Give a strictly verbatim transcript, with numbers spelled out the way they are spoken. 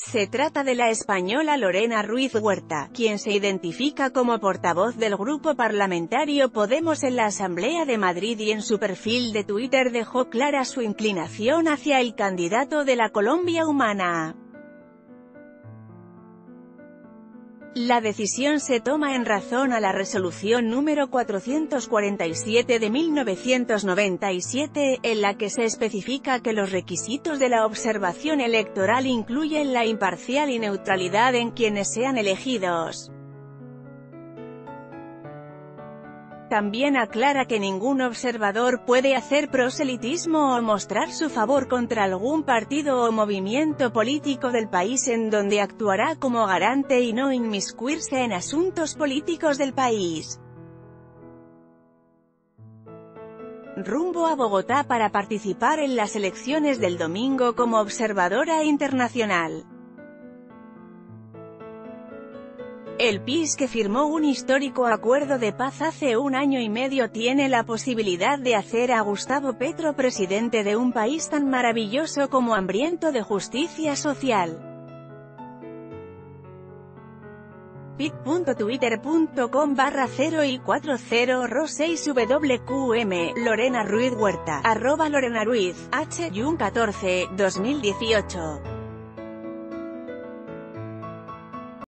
Se trata de la española Lorena Ruiz Huerta, quien se identifica como portavoz del grupo parlamentario Podemos en la Asamblea de Madrid y en su perfil de Twitter dejó clara su inclinación hacia el candidato de la Colombia Humana. La decisión se toma en razón a la resolución número cuatrocientos cuarenta y siete de mil novecientos noventa y siete, en la que se especifica que los requisitos de la observación electoral incluyen la imparcial y neutralidad en quienes sean elegidos. También aclara que ningún observador puede hacer proselitismo o mostrar su favor contra algún partido o movimiento político del país en donde actuará como garante y no inmiscuirse en asuntos políticos del país. Rumbo a Bogotá para participar en las elecciones del domingo como observadora internacional. El P I S, que firmó un histórico acuerdo de paz hace un año y medio, tiene la posibilidad de hacer a Gustavo Petro presidente de un país tan maravilloso como hambriento de justicia social. pic.twitter.com barra cero y cuatro cero ro seis W Q M, Lorena Ruiz Huerta, arroba Lorena Ruiz, H, Jun catorce, dos mil dieciocho.